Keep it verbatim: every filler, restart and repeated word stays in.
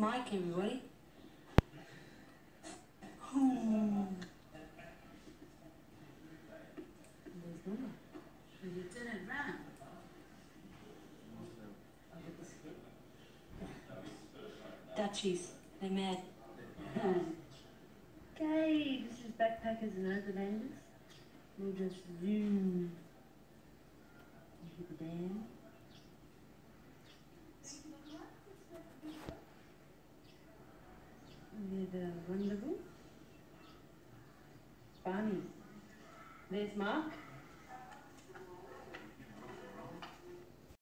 Mike, everybody. Hmm. There's Mama. Will you turn it round? Dutchies. They're mad. Okay, this is Backpackers and Overlanders. We'll just zoom into the dam. With a wonderful Barney. There's Mark.